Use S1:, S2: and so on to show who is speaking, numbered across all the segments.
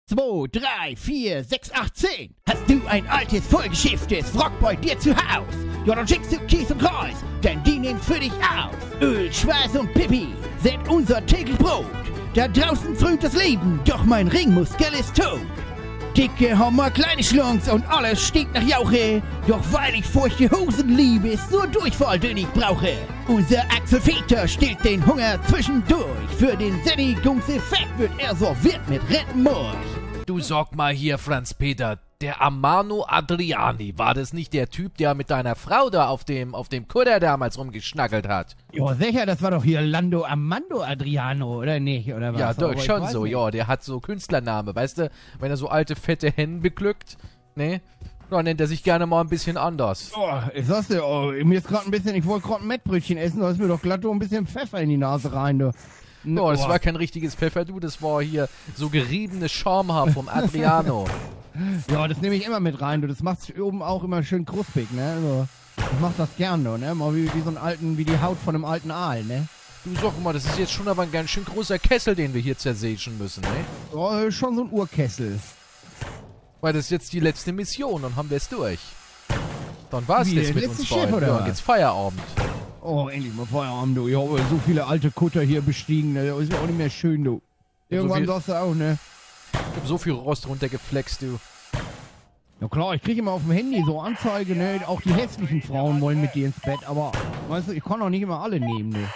S1: 2, 3, 4, 6, 8, 10. Hast du ein altes, vollgeschifftes Wrack bei dir zu Haus? Ja, dann schickst du Kies und Kreuz, denn die nehmen für dich aus. Öl, Schweiß und Pipi sind unser täglich Brot. Da draußen frönt das Leben, doch mein Ringmuskel ist tot. Dicke Hammer, kleine Schlunks und alles stinkt nach Jauche. Doch weil ich feuchte Hosen liebe, ist nur Durchfall, den ich brauche. Unser Axel Veter stillt den Hunger zwischendurch. Für den Sättigungseffekt wird er serviert mit Rittenmulch.
S2: Du sag mal hier, Franz Peter, der Armando Adriani, war das nicht der Typ, der mit deiner Frau da auf dem Kutter damals rumgeschnackelt hat?
S1: Ja, sicher, das war doch hier Lando Armando Adriano, oder nicht? Oder was?
S2: Ja, doch,
S1: Aber
S2: schon so, ja, der hat so Künstlername, weißt du, wenn er so alte, fette Hennen beglückt, ne, dann nennt er sich gerne mal ein bisschen anders.
S1: Oh, ich sag's dir, mir ist gerade ein bisschen, ich wollte gerade ein Mettbrötchen essen, da ist mir doch glatt so ein bisschen Pfeffer in die Nase rein, du.
S2: Oh, das war kein richtiges Pfeffer, du, das war hier so geriebenes Schamhaar vom Adriano.
S1: Ja, das nehme ich immer mit rein, du. Das macht's oben auch immer schön kruspig, ne? Also, ich mach das gern, du, ne? Mal wie so einen alten, wie die Haut von einem alten Aal, ne?
S2: Du, sag mal, das ist jetzt schon aber ein ganz schön großer Kessel, den wir hier zersägen müssen, ne?
S1: Ja, schon so ein Urkessel.
S2: Weil das ist jetzt die letzte Mission, dann haben wir es durch. Dann war's
S1: Wie,
S2: das mit
S1: letzte
S2: uns
S1: Schiff,
S2: beiden.
S1: oder
S2: Ja,
S1: was?
S2: dann geht's Feierabend.
S1: Oh, endlich mal Feierabend, du. Ich habe so viele alte Kutter hier bestiegen, ne? Das ist ja auch nicht mehr schön, du. Irgendwann
S2: so
S1: sagst du auch, ne?
S2: Ich hab so viel Rost runtergeflext, du.
S1: Ja klar, ich kriege immer auf dem Handy so Anzeige, ne? Auch die hässlichen Frauen wollen mit dir ins Bett, aber, weißt du, ich kann auch nicht immer alle nehmen, ne?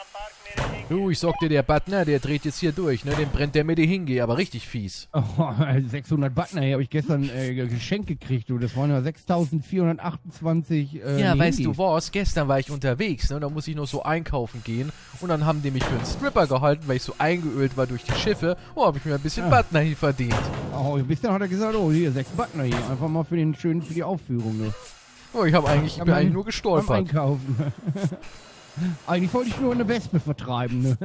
S2: Du, ich sag dir, der Butner, der dreht jetzt hier durch, ne? Den brennt der mit dir hingehe, aber richtig fies.
S1: Oh, 600 Butner hier habe ich gestern geschenkt gekriegt, du. Das waren ja 6428
S2: Ja, weißt
S1: Handys.
S2: du was? Gestern war ich unterwegs, ne? Da muss ich noch so einkaufen gehen. Und dann haben die mich für einen Stripper gehalten, weil ich so eingeölt war durch die Schiffe. Oh, hab ich mir ein bisschen Butner hier verdient.
S1: Oh, ein bisschen hat er gesagt, oh, hier, 6 Butner hier. Einfach mal für die Aufführung, ne?
S2: Oh, ich bin eigentlich nur
S1: Beim
S2: gestolpert.
S1: Einkaufen. Eigentlich wollte ich nur eine Wespe vertreiben, ne?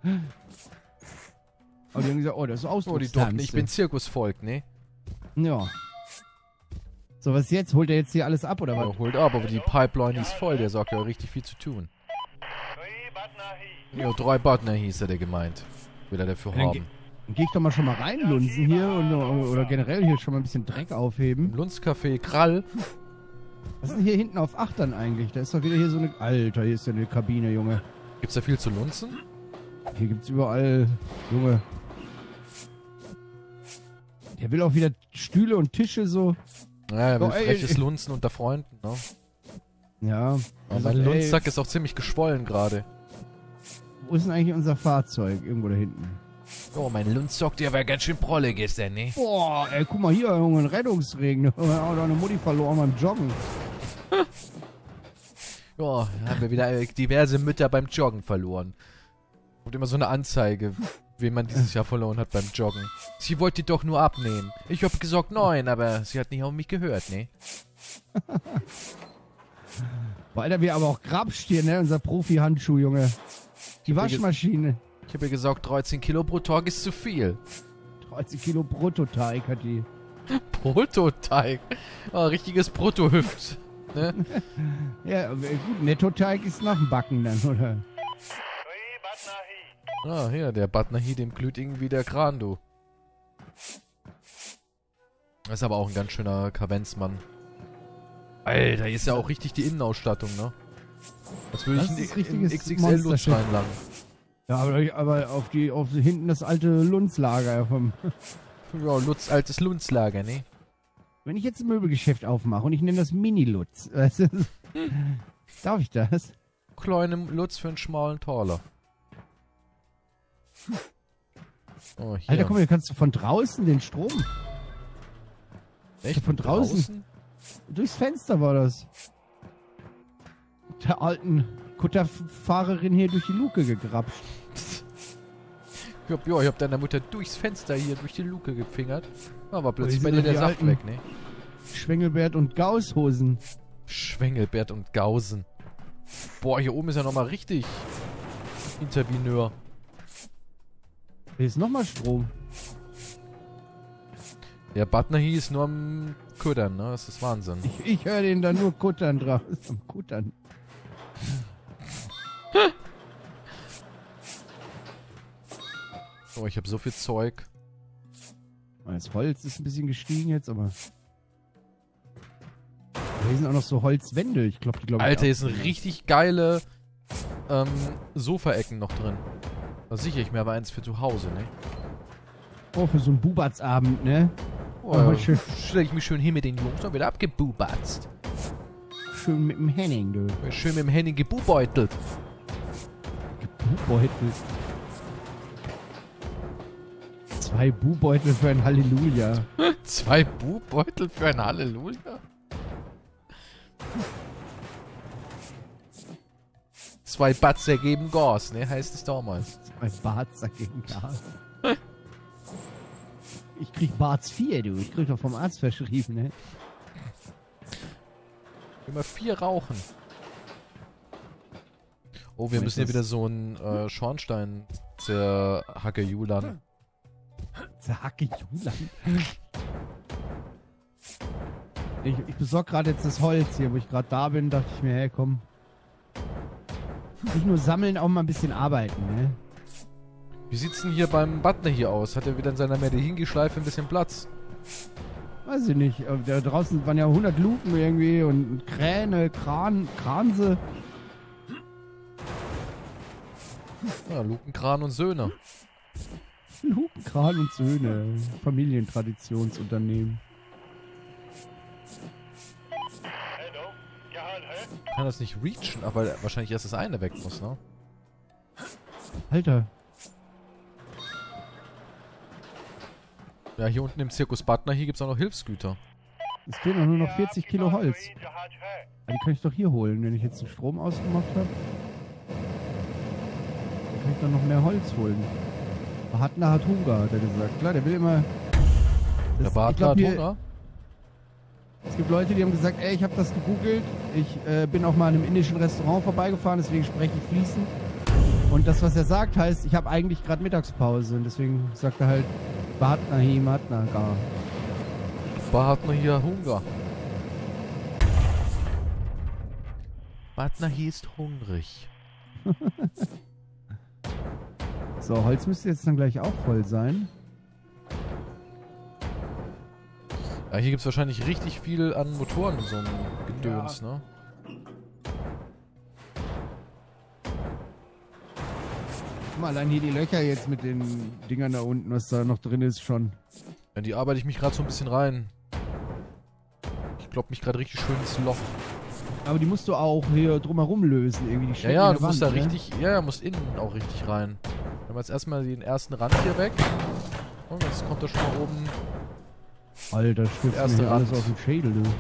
S1: Aber die haben gesagt, oh, das ist
S2: Oh, die
S1: Ausdruckstanz.
S2: Doppel. Ich bin Zirkusvolk, ne?
S1: Ja. So, was jetzt? Holt er jetzt hier alles ab, oder was?
S2: Ja, holt ab, aber die Pipeline ist voll. Der sagt ja richtig viel zu tun. Ja, 3 Butner hieß er, der gemeint. Will er dafür
S1: Dann
S2: haben.
S1: Dann geh ich doch mal schon mal reinlunzen hier oder generell hier schon mal ein bisschen Dreck aufheben.
S2: Im Lunzcafé Krall.
S1: Was ist denn hier hinten auf Achtern eigentlich? Da ist doch wieder hier so eine... Alter, hier ist ja eine Kabine, Junge.
S2: Gibt's da viel zu lunzen?
S1: Hier gibt's überall... Junge. Der will auch wieder Stühle und Tische so...
S2: Ja, er will
S1: Oh, ey,
S2: freches
S1: ey.
S2: Lunzen unter Freunden, ne?
S1: Ja.
S2: Aber mein Lunzsack ist auch ziemlich geschwollen gerade.
S1: Wo ist denn eigentlich unser Fahrzeug? Irgendwo da hinten.
S2: Oh, mein Lunzsack, der war ganz schön prollig gestern, ne?
S1: Boah, ey, guck mal hier, Junge, ein Rettungsring. Da hat auch eine Mutti verloren beim Joggen.
S2: Ja, haben wir wieder diverse Mütter beim Joggen verloren. Und immer so eine Anzeige, wen man dieses Jahr verloren hat beim Joggen. Sie wollte die doch nur abnehmen. Ich hab gesagt 9, aber sie hat nicht auf mich gehört, ne?
S1: Weil wir aber auch grapscht hier, ne? Unser Profi-Handschuh, Junge. Die Waschmaschine.
S2: Ich habe ihr gesagt, 13 Kilo pro Tag ist zu viel.
S1: 30 Kilo Bruttoteig hat die.
S2: Bruttoteig. Oh, richtiges Bruttohüft. Ne?
S1: Ja, gut, Nettoteig ist nach dem Backen dann, oder?
S2: Ah, hier, der Butner hier, dem glüht irgendwie der Kran, du. Das ist aber auch ein ganz schöner Kavenzmann. Alter, hier ist ja auch richtig die Innenausstattung, ne? Als würde
S1: Das
S2: ich
S1: ist
S2: einen
S1: richtiges
S2: XXL-Lutz
S1: Monsterschiff.
S2: reinlangen.
S1: Ja, aber auf hinten das alte Lunzlager vom...
S2: Ja, Lutz, altes Lunzlager, ne?
S1: Wenn ich jetzt ein Möbelgeschäft aufmache und ich nenne das Mini-Lutz, weißt du, darf ich das?
S2: Kleine Lutz für einen schmalen Taler. Oh, hier.
S1: Alter, guck mal, hier kannst du von draußen den Strom...
S2: Echt?
S1: von draußen? Durchs Fenster war das. Der alten Kutterfahrerin hier durch die Luke gegrapscht.
S2: Ich hab deiner Mutter durchs Fenster hier durch die Luke gepfingert. Aber
S1: Oh,
S2: plötzlich
S1: die
S2: bei
S1: sind
S2: dir der
S1: die
S2: Saft
S1: alten-
S2: weg, ne?
S1: Schwengelbert und Gausshosen.
S2: Schwengelbert und Gausen. Boah, hier oben ist ja nochmal richtig Interveneur.
S1: Hier ist nochmal Strom.
S2: Der Butner hier ist nur am Kuddern, ne? Das ist Wahnsinn.
S1: Ich höre den da nur kuttern drauf. Am Kuttern.
S2: Oh, ich habe so viel Zeug.
S3: Das Holz ist ein bisschen gestiegen jetzt, aber... Hier sind auch noch so Holzwände. Ich glaube,
S2: Alter, hier sind richtig geile Sofaecken noch drin. Da sichere ich mir aber eins für zu Hause, ne?
S3: Oh, für so einen Bubatsabend, ne?
S2: Oh, stelle ich mich schön hin mit den Jungs und wieder abgebubatzt.
S3: Schön mit dem Henning, du.
S2: Schön mit dem Henning gebubeutelt.
S3: Gebubeutelt. 2 Bubeutel für ein Halleluja.
S2: 2 Bubeutel für ein Halleluja? 2 Batzer geben Gas, ne? Heißt es damals.
S3: 2 Barts gegen Gas. Ich krieg Barts 4, du. Ich krieg doch vom Arzt verschrieben, ne?
S2: Immer 4 rauchen. Oh, wir müssen hier wieder so einen Schornstein zerhacke-julern.
S3: Zerhacke-julern? Ich besorg gerade jetzt das Holz hier, wo ich gerade da bin, dachte ich mir, hey, komm. Nicht nur sammeln, auch mal ein bisschen arbeiten, ne?
S2: Wie sieht's denn hier beim Butler hier aus? Hat er wieder in seiner Medihingi-Schleife ein bisschen Platz?
S3: Weiß ich nicht. Da draußen waren ja 100 Luken irgendwie und Kräne, Kranse.
S2: Ja, Lukenkran und Söhne.
S3: Luken, Kran und Söhne. Familientraditionsunternehmen.
S2: Kann das nicht reachen, aber wahrscheinlich erst das eine weg muss, ne?
S3: Alter.
S2: Ja, hier unten im Zirkus Butler, hier gibt's auch noch Hilfsgüter.
S3: Es fehlen doch nur noch 40 Kilo Holz. Aber die kann ich doch hier holen, wenn ich jetzt den Strom ausgemacht habe. Dann kann ich doch noch mehr Holz holen. Bartner hat Hunger, hat er gesagt. Klar, der will immer...
S2: Der Bartner hat Hunger?
S3: Es gibt Leute, die haben gesagt, ey, ich habe das gegoogelt. Ich bin auch mal in einem indischen Restaurant vorbeigefahren, deswegen spreche ich fließend. Und das, was er sagt, heißt, ich habe eigentlich gerade Mittagspause. Und deswegen sagt er halt, Bartner hi, Matna gar.
S2: Bartner hier Hunger. Bartner hier ist hungrig.
S3: So, Holz müsste jetzt dann gleich auch voll sein.
S2: Ja, hier gibt es wahrscheinlich richtig viel an Motoren und so einem Gedöns, ne?
S3: Guck mal, allein hier die Löcher jetzt mit den Dingern da unten, was da noch drin ist, schon.
S2: Ja, die arbeite ich mich gerade so ein bisschen rein. Ich klopp mich gerade richtig schön ins Loch.
S3: Aber die musst du auch hier drumherum lösen, irgendwie. Die
S2: Ja, du musst da richtig, ja, musst innen auch richtig rein. Wir haben jetzt erstmal den ersten Rand hier weg. Und jetzt kommt da schon mal oben...
S3: Alter, stürzt mir alles auf den Schädel, du.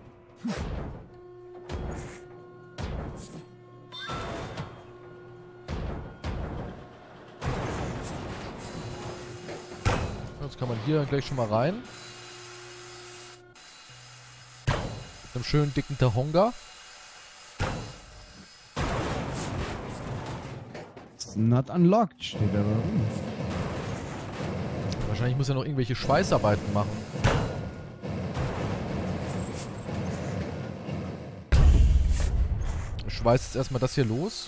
S2: Jetzt kann man hier gleich schon mal rein. Mit einem schönen dicken Tahonga.
S3: Not unlocked steht da rum.
S2: Wahrscheinlich muss er noch irgendwelche Schweißarbeiten machen. Ich schweiß jetzt erstmal das hier los.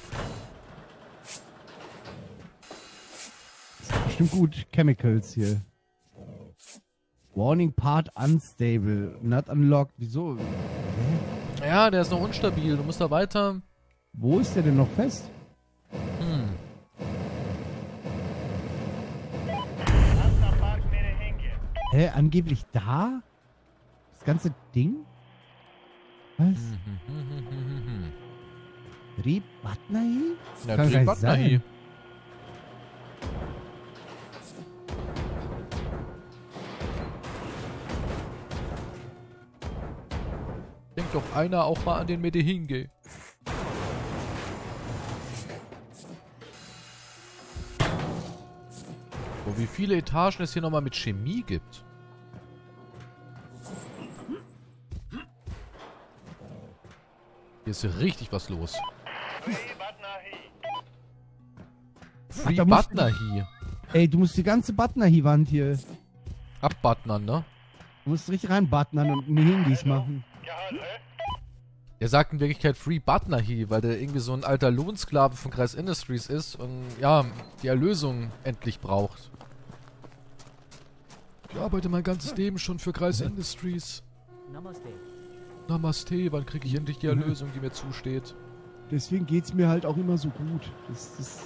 S3: Das ist bestimmt gut. Chemicals hier. Warning part unstable. Not unlocked. Wieso?
S2: Ja, der ist noch unstabil. Du musst da weiter.
S3: Wo ist der denn noch fest? Hä, angeblich da? Das ganze Ding? Was? Tribatnahi?
S2: Ja, Tribatnahi. Denkt doch einer auch mal an den Medihingi. Oh, wie viele Etagen es hier nochmal mit Chemie gibt. Hier ist richtig was los. Free Batnahi.
S3: Ey, du musst die ganze Batnahi-Wand hier...
S2: Abbuttnern, ne?
S3: Du musst richtig reinbuttnern und Hingis machen.
S2: Er sagt in Wirklichkeit Free Batnahi, weil der irgendwie so ein alter Lohnsklave von Kreis Industries ist und ja, die Erlösung endlich braucht. Ich arbeite mein ganzes Leben schon für Kreis Industries.
S4: Namaste.
S2: Namaste, wann kriege ich endlich die Erlösung, die mir zusteht?
S3: Deswegen geht's mir halt auch immer so gut. Das ist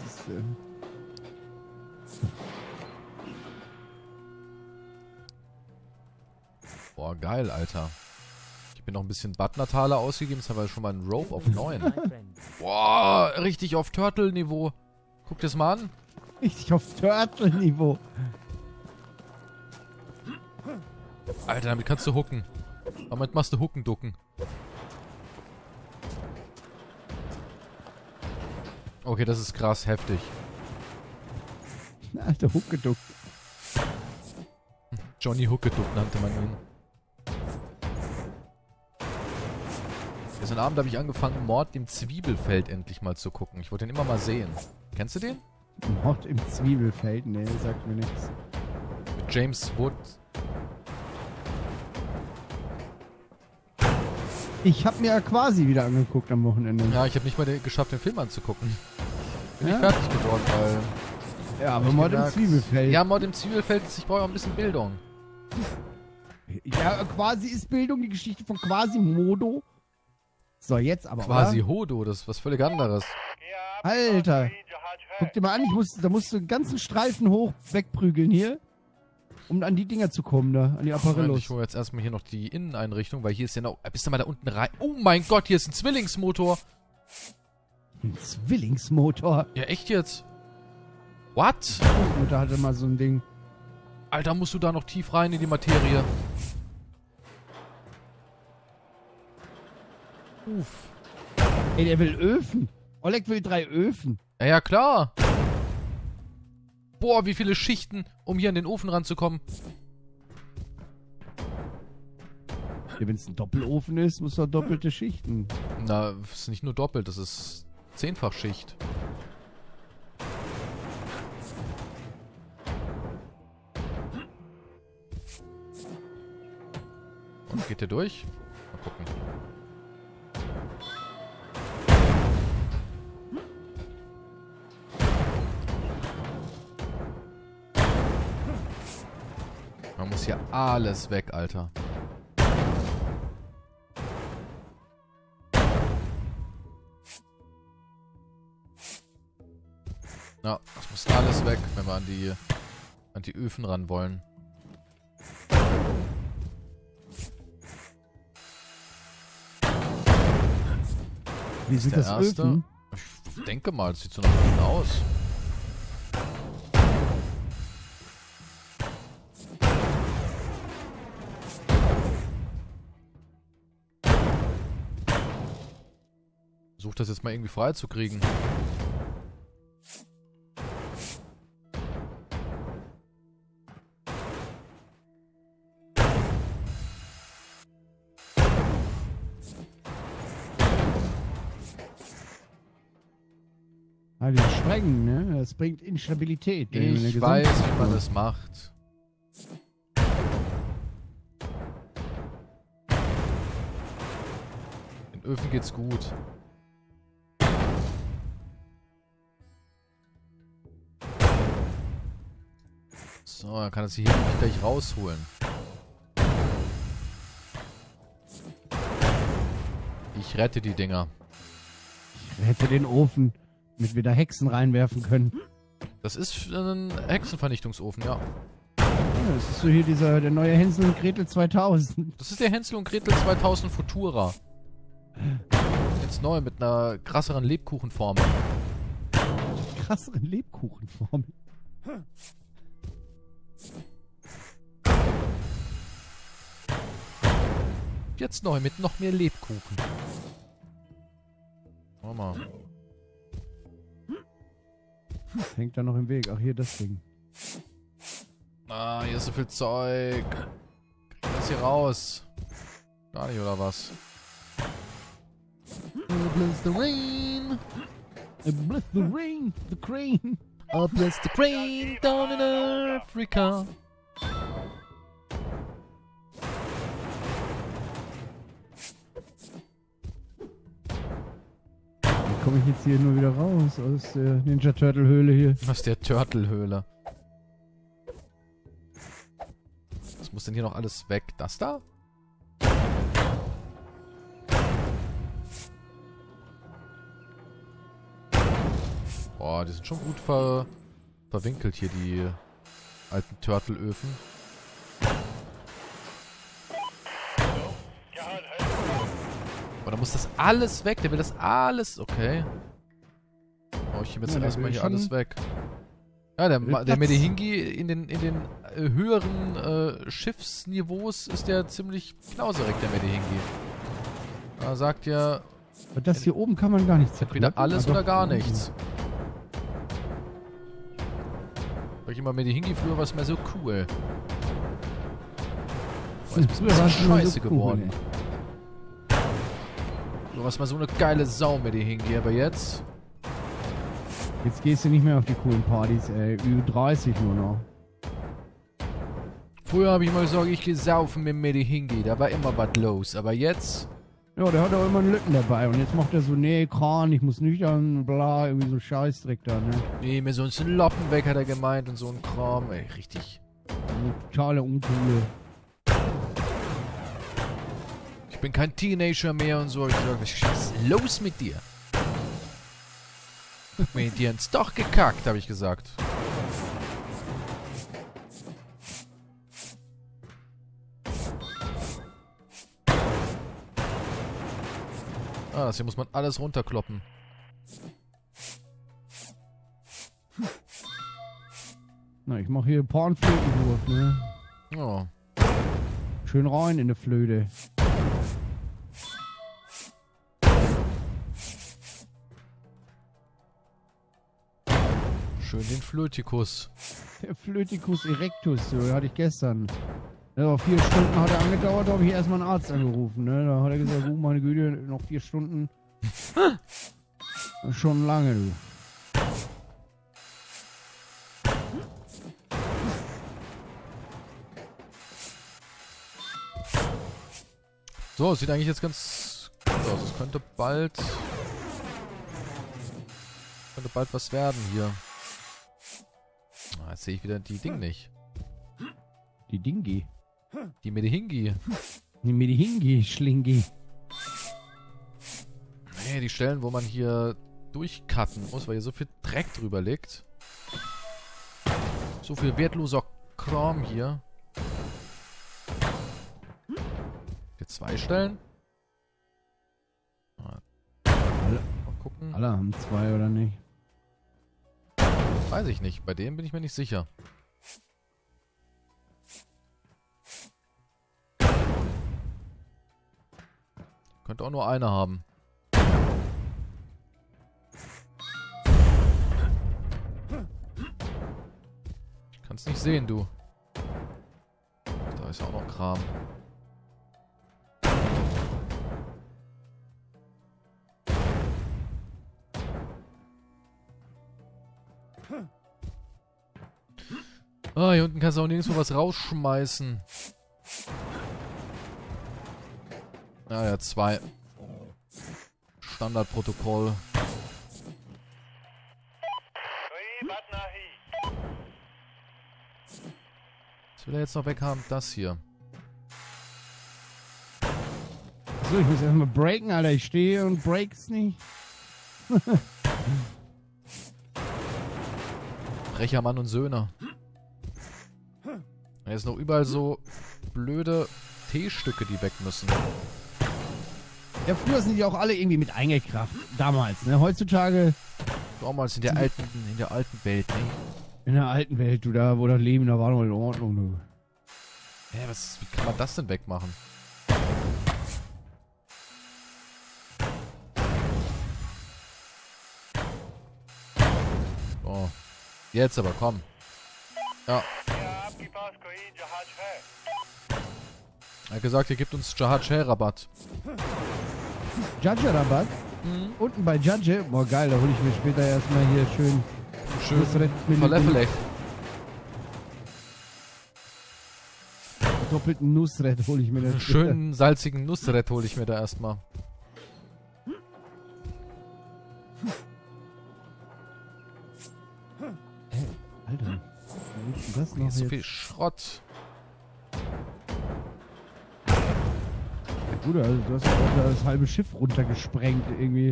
S2: Boah, geil, Alter. Ich bin noch ein bisschen Butner-Taler ausgegeben. Jetzt haben wir schon mal einen Rope auf 9.
S4: My friend.
S2: Boah, richtig auf Turtle-Niveau. Guck das mal an.
S3: richtig auf Turtle-Niveau.
S2: Alter, damit kannst du hooken. Damit machst du Hucken-Ducken. Okay, das ist krass heftig.
S3: Alter Huckeduck.
S2: Johnny Huckeduck nannte man ihn. Gestern Abend habe ich angefangen, Mord im Zwiebelfeld endlich mal zu gucken. Ich wollte den immer mal sehen. Kennst du den?
S3: Mord im Zwiebelfeld? Nee, sagt mir nichts.
S2: Mit James Wood.
S3: Ich habe mir ja quasi wieder angeguckt am Wochenende.
S2: Ja, ich habe nicht mal geschafft, den Film anzugucken. Bin ich
S3: Ja?
S2: fertig geworden, weil...
S3: Ja, aber
S2: ich
S3: Mord im
S2: gemerkt-
S3: Zwiebelfeld.
S2: Ja, Mord im Zwiebelfeld, ich brauche auch ein bisschen Bildung.
S3: Ja, quasi ist Bildung die Geschichte von Quasimodo. So, jetzt aber,
S2: Quasi
S3: oder?
S2: Hodo, das ist was völlig anderes.
S3: Alter. Guck dir mal an, da musst du einen ganzen Streifen hoch wegprügeln hier, um an die Dinger zu kommen da, an die
S2: Moment,
S3: Apparillos.
S2: ich hole jetzt erstmal hier noch die Inneneinrichtung, weil hier ist ja noch... Bist du mal da unten rein? Oh mein Gott, hier ist ein Zwillingsmotor.
S3: Ein Zwillingsmotor.
S2: Ja, echt jetzt? What?
S3: Die Mutter hatte mal so ein Ding.
S2: Alter, musst du da noch tief rein in die Materie. Uff.
S3: Ey, der will Öfen. Oleg will 3 Öfen.
S2: Ja, ja, klar. Boah, wie viele Schichten, um hier an den Ofen ranzukommen.
S3: Ja, wenn es ein Doppelofen ist, muss er doppelte Schichten.
S2: Na, das ist nicht nur doppelt, das ist 10-fach Schicht. Und geht der durch? Mal gucken. Man muss hier alles weg, Alter. Ja, das muss alles weg, wenn wir an die Öfen ran wollen.
S3: Wie sieht
S2: Der
S3: das
S2: erste.
S3: Öfen?
S2: Ich denke mal, es sieht so nach Öfen aus. Versuch das jetzt mal irgendwie freizukriegen.
S3: Ah, dieses Sprengen, ne? Das bringt Instabilität. ne, in der
S2: Ich weiß, wie man
S3: Gesamtstruktur.
S2: das macht. Den Öfen geht's gut. So, dann kann er sie hier nicht gleich rausholen. Ich rette die Dinger.
S3: Ich hätte den Ofen, damit wir da Hexen reinwerfen können.
S2: Das ist ein Hexenvernichtungsofen, ja.
S3: Ja, das ist so hier der neue Hänsel und Gretel 2000.
S2: Das ist der Hänsel und Gretel 2000 Futura. Jetzt neu mit einer krasseren Lebkuchenform.
S3: Krasseren Lebkuchenform.
S2: Jetzt neu mit noch mehr Lebkuchen. Schau mal.
S3: Das hängt da noch im Weg. Ach, hier das Ding.
S2: Ah, hier ist so viel Zeug. Krieg das hier raus. Gar nicht, oder was? Bless the rain.
S3: Bless the rain, the crane.
S2: Oh, bless the rain down in Africa.
S3: Wie komme ich jetzt hier nur wieder raus aus der Ninja Turtle Höhle hier?
S2: Aus der Turtle-Höhle. muss denn hier noch alles weg? Das da? Boah, die sind schon gut verwinkelt hier, die alten Turtle-Öfen. Aber da muss das alles weg. Der will das alles... Okay. Oh, ich nehme jetzt
S3: Ja,
S2: erstmal hier
S3: schon-
S2: alles weg. Ja, der
S3: Platz.
S2: Medihingi in den höheren Schiffsniveaus ist der ziemlich knauserig, der Medihingi. Da sagt ja
S3: Und das hier oben kann man gar nicht zerkloppen.
S2: entweder alles
S3: Ah,
S2: oder
S3: doch,
S2: gar
S3: unten.
S2: nichts. Sag ich immer, Medihingi früher war es mehr so cool. Aber jetzt
S3: Früher
S2: bist du
S3: war es immer
S2: scheiße
S3: so cool,
S2: geworden.
S3: ey.
S2: Du warst mal so eine geile Sau, Medihingi, aber jetzt...
S3: Jetzt gehst du nicht mehr auf die coolen Partys, ey. Ü30 nur noch.
S2: Früher habe ich mal gesagt, ich gehe saufen mit Medihingi, da war immer was los. Aber jetzt...
S3: Ja, der hat auch immer einen Lütten dabei. Und jetzt macht er so, nee, Kran, ich muss nüchtern, bla, irgendwie so Scheißdreck da, ne?
S2: Nee, mir sonst einen Lappen weg, hat er gemeint und so ein Kram. Ey, richtig.
S3: Also, totale Uncoole.
S2: Ich bin kein Teenager mehr und so. Hab ich gesagt, was ist los mit dir? Hab mir dir ins Doch gekackt, habe ich gesagt. Ah, das hier muss man alles runterkloppen.
S3: Na, ich mach hier Pornflötenwurf, ne?
S2: Oh.
S3: Schön rein in der Flöte.
S2: Schön den Flötikus.
S3: Der Flöticus erectus, so, den hatte ich gestern. Ja, 4 Stunden hat er angedauert, da habe ich erstmal einen Arzt angerufen, ne? Da hat er gesagt, oh meine Güte, noch 4 Stunden. Das ist schon lange, du.
S2: So, sieht eigentlich jetzt ganz gut aus. Es könnte bald was werden hier. Ah, jetzt sehe ich wieder die Ding nicht.
S3: Die Dingi.
S2: Die Medihingi.
S3: Die Medihingi, Schlingi.
S2: Nee, die Stellen, wo man hier durchcutten muss, weil hier so viel Dreck drüber liegt. So viel wertloser Kram hier. Hier 2 Stellen. Mal gucken.
S3: Alle haben 2 oder nicht?
S2: Weiß ich nicht. Bei dem bin ich mir nicht sicher. Könnte auch nur eine haben. Ich kann es nicht sehen, du. Da ist ja auch noch Kram. Ah, hier unten kannst du auch nirgendwo was rausschmeißen. Ah ja, 2. Standardprotokoll. Was will er jetzt noch weghaben? Das hier.
S3: So, ich muss erstmal breaken, Alter. Ich stehe und break's nicht.
S2: Frecher Mann und Söhne. Da ist noch überall so blöde T-Stücke, die weg müssen.
S3: Ja, früher sind die auch alle irgendwie mit eingekraft. Damals, ne? Heutzutage
S2: Damals in der alten Welt, ne?
S3: in der alten Welt, du, da, wo das Leben, da war noch in Ordnung, du.
S2: Hä, wie kann man das denn wegmachen? Oh. Jetzt aber, komm. Ja. Er hat gesagt, ihr gebt uns Jahad-Shell-Rabatt.
S3: Judge-Rabatt?
S2: Mhm.
S3: Unten bei Judge? Boah, geil, da hole ich mir später erstmal hier schön
S2: Schön
S3: Nusret mit
S2: Falafel.
S3: doppelten Nusret hole ich mir das später.
S2: Schönen salzigen Nusret hole ich mir da erstmal.
S3: Alter, wo ist denn das
S2: Hier
S3: noch
S2: ist so
S3: jetzt?
S2: viel Schrott.
S3: Gut, also du hast ja auch das halbe Schiff runtergesprengt irgendwie.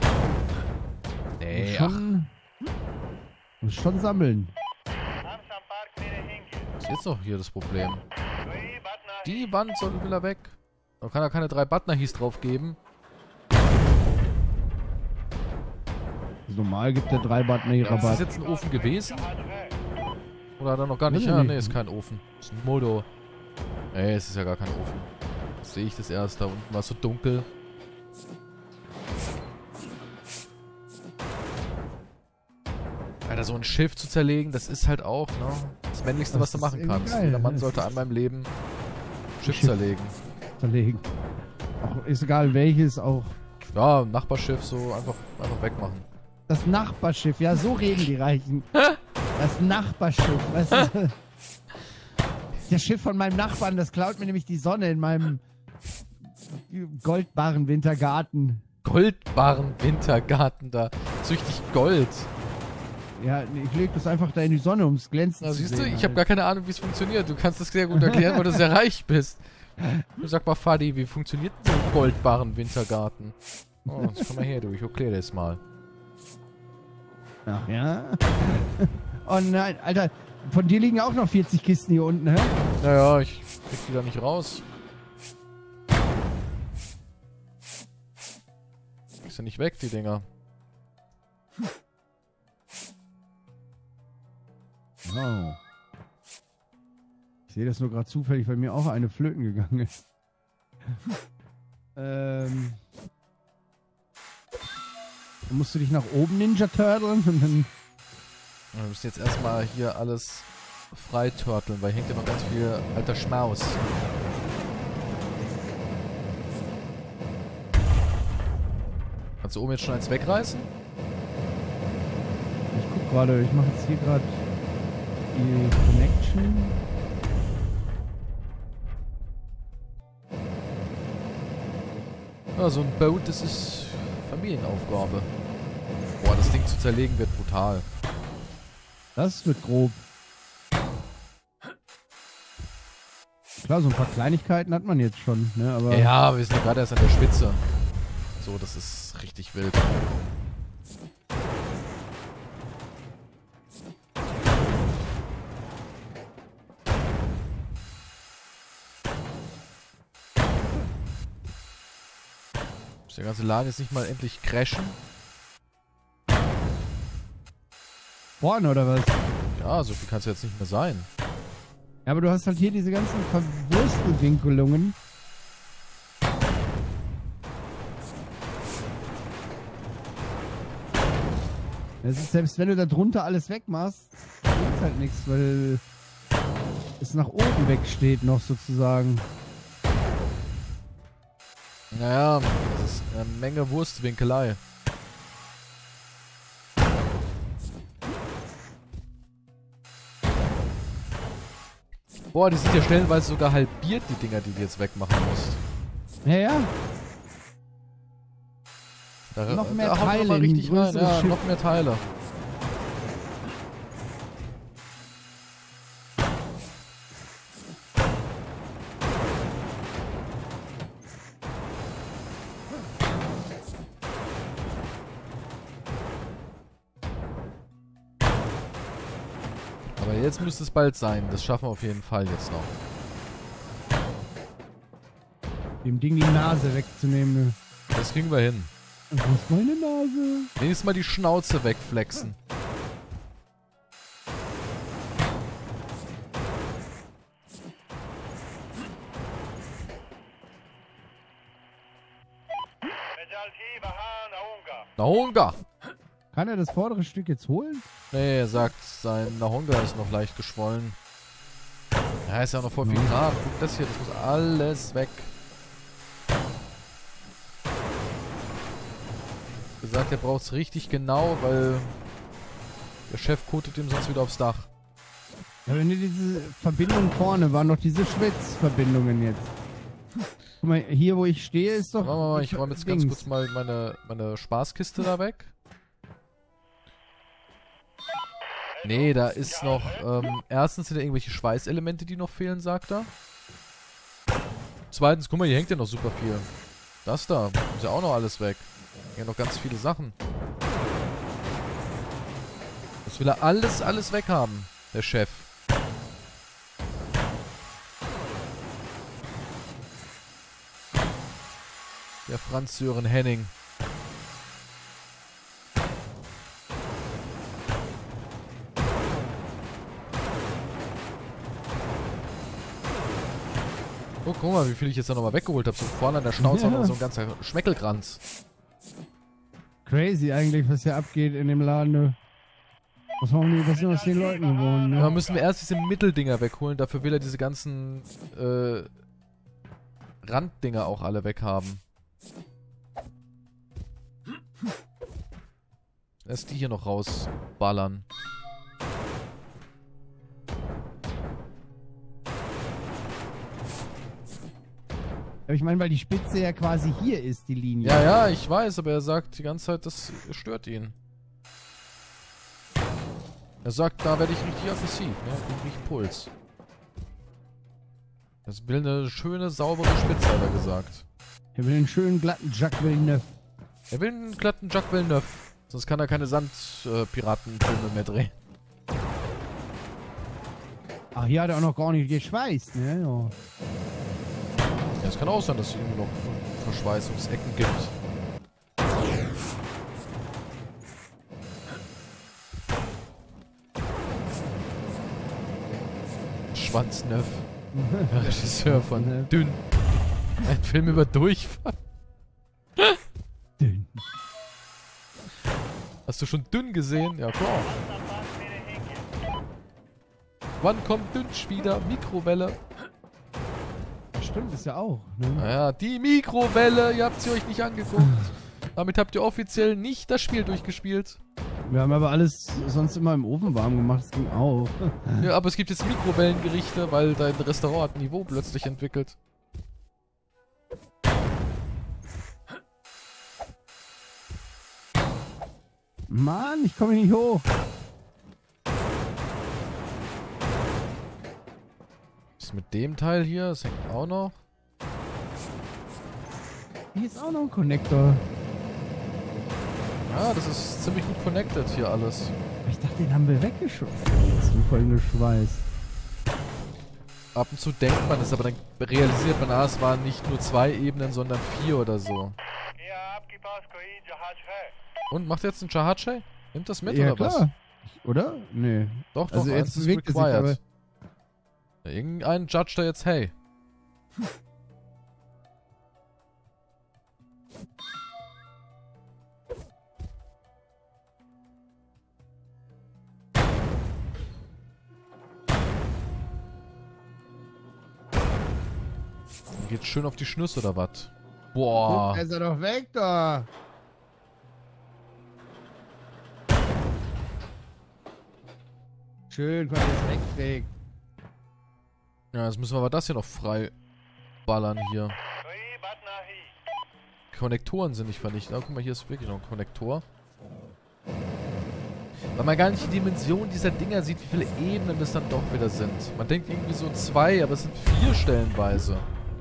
S2: Nee,
S3: Muss schon sammeln.
S2: Was ist jetzt noch hier das Problem? Die Wand soll wieder weg. Man kann ja keine 3 Butner-Hieß drauf geben.
S3: Normal gibt der 3
S2: Ist das
S3: Rabatt.
S2: jetzt ein Ofen gewesen? Oder hat er noch gar nicht?
S3: Weiß ich
S2: Ja,
S3: nicht.
S2: nee, ist kein Ofen. Ist ein Modo. Nee, es ist ja gar kein Ofen. Das sehe ich das erst. Da unten war es so dunkel. Alter, so ein Schiff zu zerlegen, das ist halt auch, ne? Das Männlichste, was
S3: Das
S2: du
S3: ist
S2: machen
S3: irgendwie
S2: kannst.
S3: geil.
S2: Jeder Mann
S3: Das
S2: sollte
S3: ist-
S2: einmal im Leben Schiff
S3: Schiff.
S2: zerlegen.
S3: Zerlegen. Auch ist egal welches, auch
S2: Ja, ein Nachbarschiff so einfach wegmachen.
S3: das Nachbarschiff. Ja, so reden die Reichen. Das Nachbarschiff. Weißt du? Das Schiff von meinem Nachbarn, das klaut mir nämlich die Sonne in meinem goldbaren Wintergarten.
S2: Goldbaren Wintergarten da. Züchtig Gold.
S3: Ja, ich leg das einfach da in die Sonne, ums Glänzen
S2: Na,
S3: zu
S2: siehst du,
S3: sehen.
S2: ich habe gar keine Ahnung, wie es funktioniert. Du kannst das sehr gut erklären, weil du sehr reich bist. Sag mal, Fadi, wie funktioniert denn so ein goldbaren Wintergarten? Oh, jetzt komm mal her, du. Ich erkläre das mal.
S3: Ach ja? Oh nein, Alter, von dir liegen auch noch 40 Kisten hier unten, hä?
S2: Naja, ich krieg die da nicht raus. Ist ja nicht weg, die Dinger.
S3: Oh. Ich sehe das nur gerade zufällig, weil mir auch eine flöten gegangen ist. Dann musst du dich nach oben Ninja Turteln und dann...
S2: Wir müssen jetzt erstmal hier alles freiturteln, weil hier hängt ja noch ganz viel alter Schmaus. Kannst du oben jetzt schon eins wegreißen?
S3: Ich guck gerade, ich mache jetzt hier gerade die Connection.
S2: Ja, so ein Boot, das ist Familienaufgabe. Boah, das Ding zu zerlegen wird brutal.
S3: Das wird grob. Klar, so ein paar Kleinigkeiten hat man jetzt schon, ne? Aber
S2: Ja, wir sind ja gerade erst an der Spitze. So, das ist richtig wild. Muss der ganze Laden jetzt nicht mal endlich crashen?
S3: vorne oder was?
S2: Ja, so viel kann es jetzt nicht mehr sein.
S3: Ja, aber du hast halt hier diese ganzen Verwurstelwinkelungen. Das ist, selbst wenn du da drunter alles wegmachst, bringt halt nichts, weil es nach oben wegsteht noch sozusagen.
S2: Naja, das ist eine Menge Wurstwinkelei. Boah, die sind ja stellenweise sogar halbiert, die Dinger, die du jetzt wegmachen musst.
S3: Ja, ja.
S2: Da,
S3: Noch mehr
S2: da haut
S3: Teile
S2: noch mal
S3: in
S2: richtig rein.
S3: größeres
S2: Ja,
S3: Schiff.
S2: noch mehr Teile. Aber jetzt müsste es bald sein. Das schaffen wir auf jeden Fall jetzt noch.
S3: Dem Ding die Nase wegzunehmen.
S2: Das kriegen wir hin.
S3: Wo ist meine Nase?
S2: Wenigstens mal die Schnauze wegflexen. Nahonga!
S3: Kann er das vordere Stück jetzt holen?
S2: Nee, er sagt, sein Nahonga ist noch leicht geschwollen. Ja, ist ja auch noch voll viel Grad. Guck das hier, das muss alles weg. Gesagt, er braucht es richtig genau, weil der Chef kotet ihm sonst wieder aufs Dach.
S3: Ja, wenn ihr diese Verbindung vorne waren doch diese Schwitzverbindungen jetzt. Guck mal, hier wo ich stehe ist doch...
S2: Warte mal, ich räume jetzt ganz
S3: Dings.
S2: kurz mal meine Spaßkiste da weg. Nee, da ist noch, erstens sind da irgendwelche Schweißelemente, die noch fehlen, sagt er. zweitens, guck mal, hier hängt ja noch super viel. Das da, ist ja auch noch alles weg. Hier noch ganz viele Sachen. Das will er alles weghaben, der Chef. Der Franz Sören Henning. Oh, guck mal, wie viel ich jetzt da nochmal weggeholt habe. So vorne an der Schnauze
S3: Ja.
S2: noch so ein ganzer Schmeckelkranz.
S3: Crazy eigentlich, was hier abgeht in dem Laden, ne? Was sind aus den Leuten geworden,
S2: Da
S3: ne?
S2: müssen wir erst diese Mitteldinger wegholen. Dafür will er diese ganzen Randdinger auch alle weghaben. Erst die hier noch rausballern.
S3: Aber ich meine, weil die Spitze ja quasi hier ist, die Linie.
S2: Ja, ja, ich weiß, aber er sagt die ganze Zeit, das stört ihn. Er sagt, da werde ich richtig aggressiv, ne? Ich krieg Puls. Das will eine schöne, saubere Spitze, hat er gesagt.
S3: Er will einen schönen, glatten Jacques Villeneuve.
S2: Er will einen glatten Jacques Villeneuve. Sonst kann er keine Sandpiratenfilme mehr drehen.
S3: Ach, hier hat er auch noch gar nicht geschweißt, ne? Ja.
S2: Ja, es kann auch sein, dass es irgendwie noch Verschweißungsecken gibt. Schwanzneuf. Der Regisseur von Dünn. Ein Film über Durchfall.
S3: Dünn.
S2: Hast du schon Dünn gesehen? Ja, klar. Wann kommt Dünsch wieder? Mikrowelle.
S3: Stimmt, ist ja auch, ne?
S2: Naja, die Mikrowelle. Ihr habt sie euch nicht angeguckt. Damit habt ihr offiziell nicht das Spiel durchgespielt.
S3: Wir haben aber alles sonst immer im Ofen warm gemacht, das ging auch.
S2: Ja, aber es gibt jetzt Mikrowellengerichte, weil dein Restaurant hat ein Niveau plötzlich entwickelt.
S3: Mann, ich komme nicht hoch.
S2: Was ist mit dem Teil hier? Das hängt auch noch.
S3: Hier ist auch noch ein Connector.
S2: Ja, das ist ziemlich gut connected hier alles.
S3: Ich dachte, den haben wir weggeschossen. Jetzt sind voll geschweißt.
S2: Ab und zu denkt man es, aber dann realisiert man, es waren nicht nur 2 Ebenen, sondern 4 oder so. Und macht jetzt ein Chahache? Nimmt das mit
S3: Ja,
S2: oder
S3: klar.
S2: was?
S3: Oder? Nee.
S2: Doch,
S3: Also
S2: eins
S3: jetzt
S2: ist
S3: bewegt es sich,
S2: required.
S3: aber-
S2: Ja, irgendein Judge da jetzt, hey. Geht schön auf die Schnüsse oder was? Boah.
S3: Guck, ist er doch weg da. Schön, weil er es wegträgt.
S2: Ja, jetzt müssen wir aber das hier noch frei ballern hier. Konnektoren sind nicht vernichtet. Ah, guck mal, hier ist wirklich noch ein Konnektor. Weil man gar nicht die Dimension dieser Dinger sieht, wie viele Ebenen das dann doch wieder sind. Man denkt irgendwie so 2, aber es sind 4 stellenweise.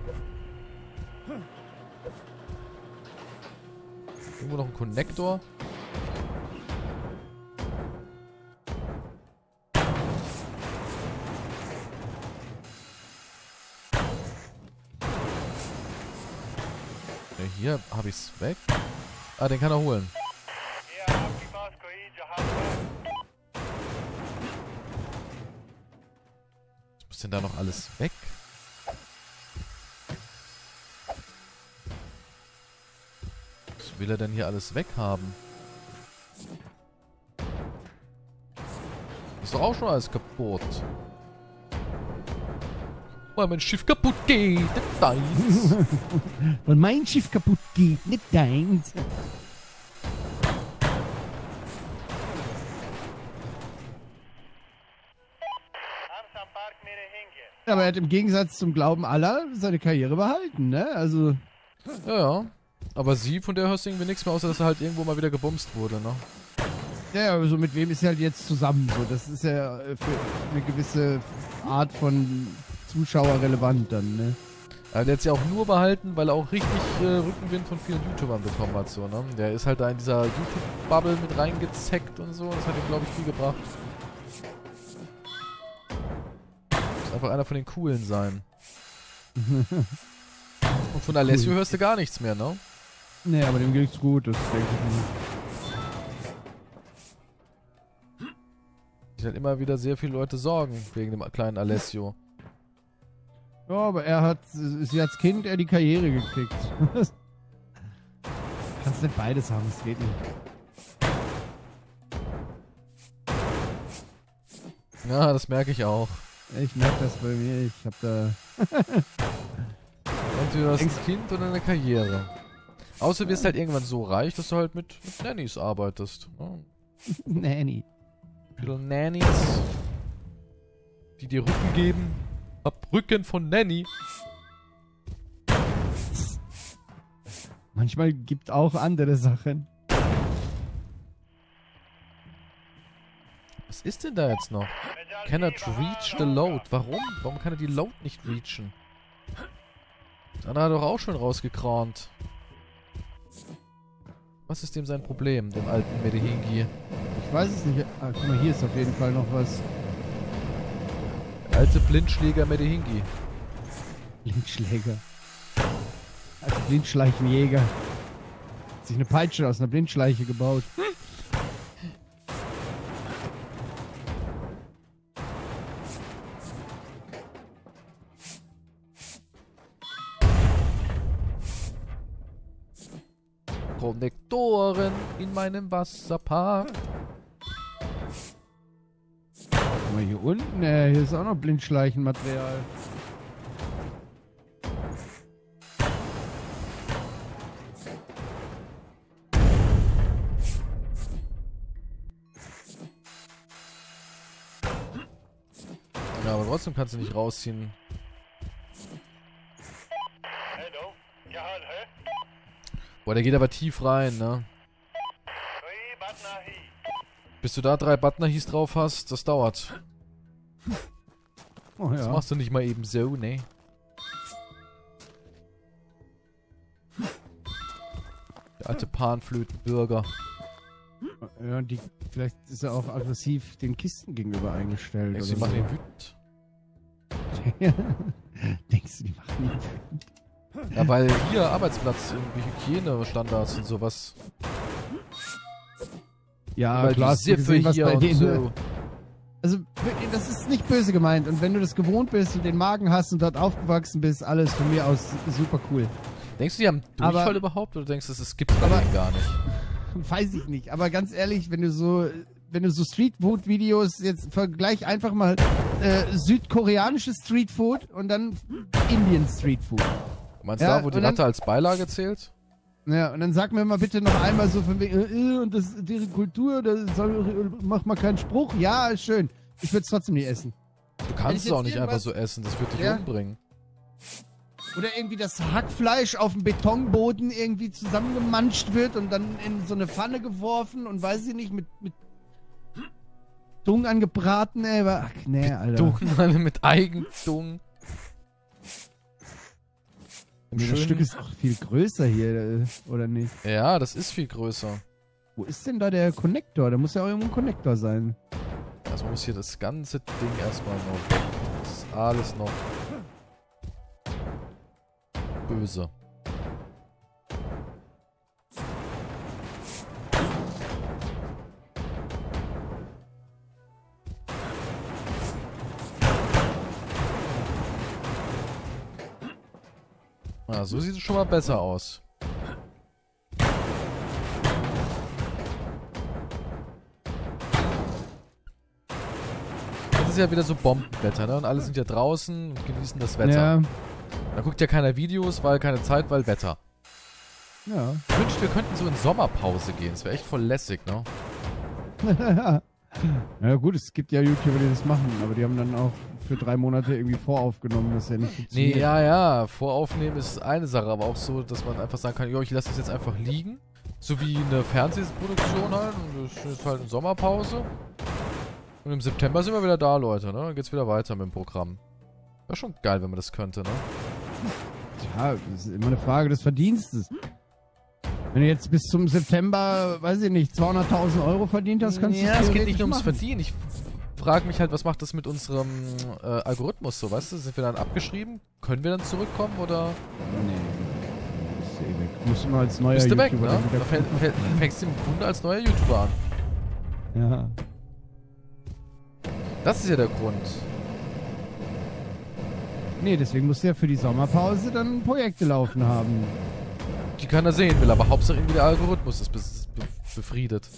S2: Irgendwo noch ein Konnektor. Ne, hier habe ich's weg. Ah, den kann er holen. Was muss denn da noch alles weg? Was will er denn hier alles weghaben? Ist doch auch schon alles kaputt. Weil mein Schiff kaputt geht, nicht deins.
S3: Weil mein Schiff kaputt geht, nicht deins. Aber er hat im Gegensatz zum Glauben aller seine Karriere behalten, ne? Also,
S2: Ja, ja. Aber sie, von der hörst du irgendwie nichts mehr, außer dass er halt irgendwo mal wieder gebumst wurde, ne?
S3: ja, also mit wem ist er halt jetzt zusammen? So, das ist ja für eine gewisse Art von Zuschauer relevant dann, ne?
S2: Aber der hat sie auch nur behalten, weil er auch richtig Rückenwind von vielen YouTubern bekommen hat, so, ne? Der ist halt da in dieser YouTube-Bubble mit reingezeckt und so. Das hat ihm, glaube ich, viel gebracht. Muss einfach einer von den Coolen sein. Und von Alessio hörst du gar nichts mehr, ne?
S3: Nee, aber dem geht's gut, das denke ich nicht.
S2: Ich halt immer wieder sehr viele Leute sorgen wegen dem kleinen Alessio.
S3: Ja, aber sie als Kind die Karriere gekriegt. Kannst nicht beides haben, das geht nicht.
S2: Ja, das merke ich auch.
S3: Ich merke das bei mir, ich hab da...
S2: Entweder hast ein Kind oder eine Karriere. Außer du wirst halt irgendwann so reich, dass du halt mit Nannies arbeitest. Ne?
S3: Nanny.
S2: Viele Nannies, die dir Rücken geben. Hab Rücken von Nanny.
S3: Manchmal gibt auch andere Sachen.
S2: Was ist denn da jetzt noch? Cannot reach the load. Warum? Warum kann er die Load nicht reachen? Das andere hat er doch auch schon rausgekrant. Was ist dem sein Problem, dem alten Medehingi?
S3: Ich weiß es nicht. Ah, guck mal, hier ist auf jeden Fall noch was.
S2: Der alte Blindschläger Medehingi.
S3: Blindschläger. Also Blindschleichenjäger. Hat sich eine Peitsche aus einer Blindschleiche gebaut.
S2: Konnektoren in meinem Wasserpark.
S3: Guck mal hier unten, hier ist auch noch Blindschleichenmaterial.
S2: Ja, aber trotzdem kannst du nicht rausziehen. Boah, der geht aber tief rein, ne? Bis du da 3 Batnahis drauf hast, das dauert.
S3: Oh ja.
S2: Das machst du nicht mal eben so, ne? Der alte Panflötenbürger.
S3: Ja, vielleicht ist er auch aggressiv den Kisten gegenüber eingestellt.
S2: Denkst du, die machen ihn wütend?
S3: Denkst du, die machen ihn wütend?
S2: Ja, weil hier Arbeitsplatz, irgendwie Hygienestandards und sowas.
S3: Ja,
S2: weil
S3: klar,
S2: die Siffe hier und so.
S3: Also, das ist nicht böse gemeint. Und wenn du das gewohnt bist und den Magen hast und dort aufgewachsen bist, alles von mir aus super cool.
S2: Denkst du, die haben Durchfall überhaupt? Oder denkst du, das gibt's bei denen gar nicht?
S3: Weiß ich nicht. Aber ganz ehrlich, wenn du so Streetfood-Videos, jetzt vergleich einfach mal südkoreanisches Streetfood und dann Indian Streetfood.
S2: Meinst du da, wo die Ratte als Beilage zählt?
S3: Ja, und dann sag mir mal bitte noch einmal so von wegen, und das deren Kultur, mach mal keinen Spruch. Ja, ist schön. Ich würde es trotzdem nicht essen.
S2: Du kannst es auch nicht einfach so essen, das wird dich umbringen.
S3: Oder irgendwie das Hackfleisch auf dem Betonboden irgendwie zusammengemanscht wird und dann in so eine Pfanne geworfen und weiß ich nicht, mit Dung angebraten, ey. Ach, nee, Alter.
S2: Dung, mit Eigendung.
S3: Das Stück ist auch viel größer hier, oder nicht?
S2: Ja, das ist viel größer.
S3: Wo ist denn da der Konnektor? Da muss ja auch irgendwo ein Konnektor sein.
S2: Also muss hier das ganze Ding erstmal noch. Das ist alles noch böse. Ah, so sieht es schon mal besser aus. Das ist ja wieder so Bombenwetter, ne? Und alle sind ja draußen und genießen das Wetter.
S3: Ja.
S2: Da guckt ja keiner Videos, weil keine Zeit, weil Wetter.
S3: Ja.
S2: Ich wünschte, wir könnten so in Sommerpause gehen. Das wäre echt voll lässig, ne?
S3: Ja gut, es gibt ja YouTuber, die das machen, aber die haben dann auch für 3 Monate irgendwie voraufgenommen, das ist ja nicht funktioniert.
S2: Nee, ja, voraufnehmen ist eine Sache, aber auch so, dass man einfach sagen kann, jo, ich lasse das jetzt einfach liegen. So wie eine Fernsehproduktion halt. Und das ist halt eine Sommerpause. Und im September sind wir wieder da, Leute, ne? Dann geht's wieder weiter mit dem Programm. Wäre schon geil, wenn man das könnte, ne?
S3: Tja, das ist immer eine Frage des Verdienstes. Wenn du jetzt bis zum September, weiß ich nicht, 200.000 Euro verdient hast, kannst du
S2: Ja, es geht nicht nur ums
S3: machen.
S2: Verdienen. Ich frage mich halt, was macht das mit unserem Algorithmus so, weißt du? Sind wir dann abgeschrieben? Können wir dann zurückkommen oder?
S3: Nee. Ist eh weg. Musst du mal als neuer
S2: Bist du weg,
S3: YouTuber
S2: ne?
S3: dann wieder
S2: Da fängst du im Grunde als neuer YouTuber an.
S3: Ja.
S2: Das ist ja der Grund.
S3: Nee, deswegen musst du ja für die Sommerpause dann Projekte laufen haben.
S2: Die keiner sehen will, aber Hauptsache irgendwie der Algorithmus ist befriedet.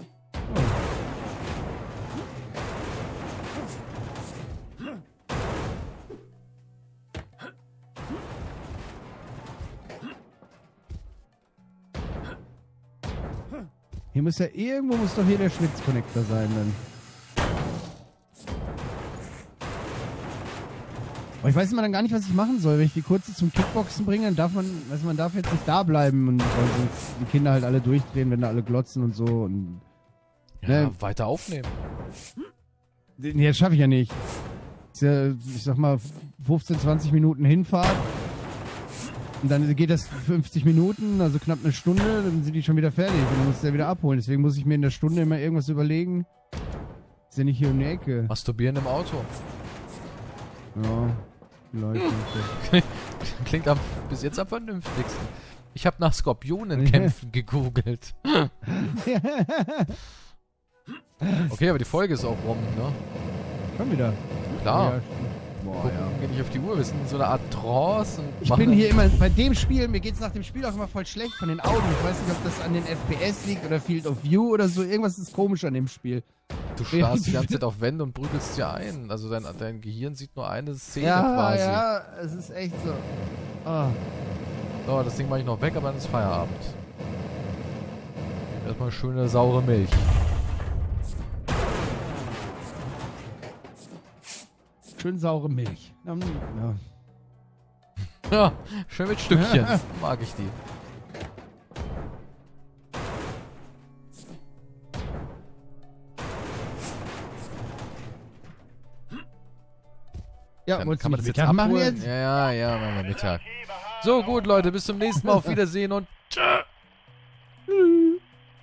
S3: Hier muss ja irgendwo muss doch hier der Schwitz-Connector sein dann. Aber ich weiß immer dann gar nicht, was ich machen soll. Wenn ich die kurze zum Kickboxen bringe, dann darf man darf jetzt nicht da bleiben und weil sonst die Kinder halt alle durchdrehen, wenn da alle glotzen und so. Und
S2: Ja,
S3: ne,
S2: weiter aufnehmen.
S3: nee, das schaffe ich ja nicht. Ist ja, ich sag mal, 15, 20 Minuten Hinfahrt. Und dann geht das 50 Minuten, also knapp eine Stunde, dann sind die schon wieder fertig. Und dann musst du ja wieder abholen. Deswegen muss ich mir in der Stunde immer irgendwas überlegen. Ist ja nicht hier um die Ecke.
S2: Masturbieren im Auto.
S3: Ja, vielleicht nicht.
S2: Klingt bis jetzt am vernünftigsten. Ich habe nach Skorpionenkämpfen gegoogelt. Okay, aber die Folge ist auch rum, ne?
S3: Schon wieder.
S2: Klar.
S3: Ja, stimmt. Boah,
S2: Gucken,
S3: ja.
S2: geh nicht auf die Uhr, wir sind in so einer Art Trance. Und
S3: Ich
S2: machen
S3: bin hier immer, bei dem Spiel, mir geht's nach dem Spiel auch immer voll schlecht von den Augen. Ich weiß nicht, ob das an den FPS liegt oder Field of View oder so. Irgendwas ist komisch an dem Spiel.
S2: Du starrst die ganze Zeit auf Wände und prügelst dir ein. Also dein Gehirn sieht nur eine Szene
S3: Ja,
S2: quasi.
S3: ja, es ist echt so. Ah.
S2: So, das Ding mache ich noch weg, aber dann ist Feierabend. Erstmal schöne saure Milch.
S3: Schön saure Milch. Ja.
S2: Ja, schön mit Stückchen. Mag ich die.
S3: Ja,
S2: Dann
S3: wolltest
S2: kann
S3: du
S2: man das
S3: Mittag
S2: jetzt
S3: machen
S2: abholen?
S3: jetzt?
S2: Ja, machen wir Mittag. So, gut, Leute, bis zum nächsten Mal. Auf Wiedersehen und tschö.